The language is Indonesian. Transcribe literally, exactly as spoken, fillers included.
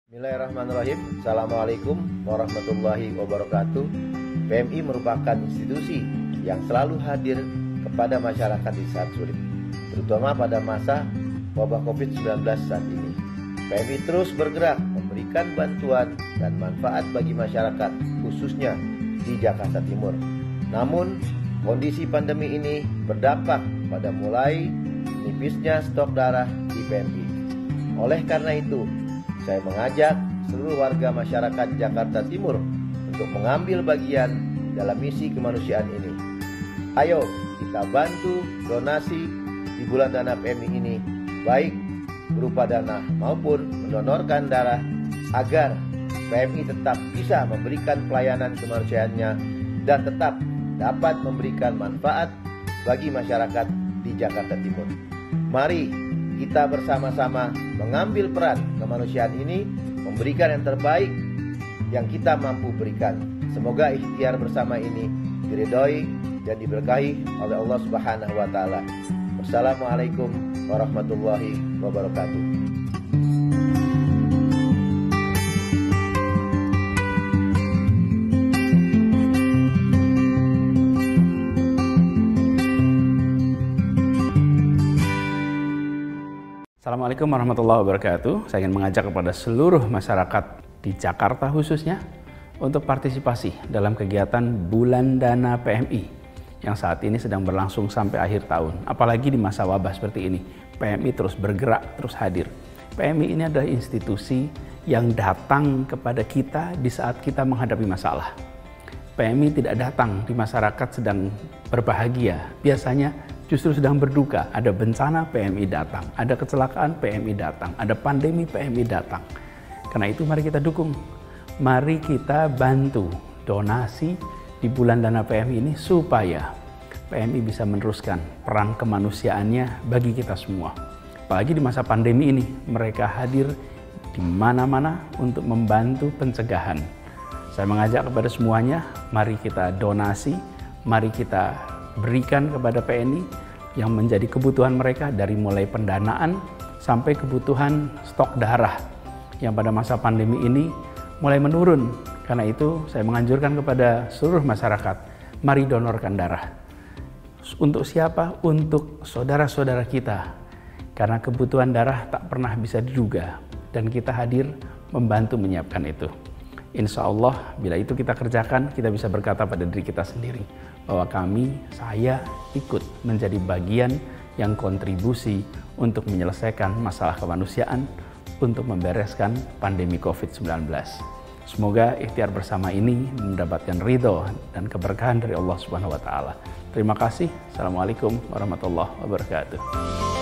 Bismillahirrahmanirrahim. Assalamualaikum warahmatullahi wabarakatuh. P M I merupakan institusi yang selalu hadir kepada masyarakat di saat sulit, terutama pada masa wabah covid sembilan belas saat ini. P M I terus bergerak memberikan bantuan dan manfaat bagi masyarakat, khususnya di Jakarta Timur. Namun, kondisi pandemi ini berdampak pada mulai nipisnya stok darah di P M I. Oleh karena itu, saya mengajak seluruh warga masyarakat Jakarta Timur untuk mengambil bagian dalam misi kemanusiaan ini. Ayo kita bantu donasi di bulan dana P M I ini, baik berupa dana maupun mendonorkan darah, agar P M I tetap bisa memberikan pelayanan kemanusiaannya dan tetap dapat memberikan manfaat bagi masyarakat di Jakarta Timur. Mari kita bersama-sama mengambil peran kemanusiaan ini, memberikan yang terbaik yang kita mampu berikan. Semoga ikhtiar bersama ini diridhoi dan diberkahi oleh Allah Subhanahu wa taala. Wassalamualaikum warahmatullahi wabarakatuh. Assalamualaikum warahmatullahi wabarakatuh. Saya ingin mengajak kepada seluruh masyarakat di Jakarta khususnya untuk partisipasi dalam kegiatan Bulan Dana P M I yang saat ini sedang berlangsung sampai akhir tahun. Apalagi di masa wabah seperti ini, P M I terus bergerak, terus hadir. P M I ini adalah institusi yang datang kepada kita di saat kita menghadapi masalah. P M I tidak datang di masyarakat sedang berbahagia. Biasanya justru sedang berduka, ada bencana P M I datang, ada kecelakaan P M I datang, ada pandemi P M I datang. Karena itu mari kita dukung, mari kita bantu donasi di bulan dana P M I ini supaya P M I bisa meneruskan peran kemanusiaannya bagi kita semua. Apalagi di masa pandemi ini, mereka hadir di mana-mana untuk membantu pencegahan. Saya mengajak kepada semuanya, mari kita donasi, mari kita berikan kepada P M I yang menjadi kebutuhan mereka, dari mulai pendanaan sampai kebutuhan stok darah yang pada masa pandemi ini mulai menurun. Karena itu saya menganjurkan kepada seluruh masyarakat, mari donorkan darah. Untuk siapa? Untuk saudara-saudara kita. Karena kebutuhan darah tak pernah bisa diduga dan kita hadir membantu menyiapkan itu. Insya Allah bila itu kita kerjakan, kita bisa berkata pada diri kita sendiri bahwa kami, saya ikut menjadi bagian yang kontribusi untuk menyelesaikan masalah kemanusiaan, untuk membereskan pandemi covid sembilan belas. Semoga ikhtiar bersama ini mendapatkan ridho dan keberkahan dari Allah Subhanahu wa taala. Terima kasih. Assalamualaikum warahmatullahi wabarakatuh.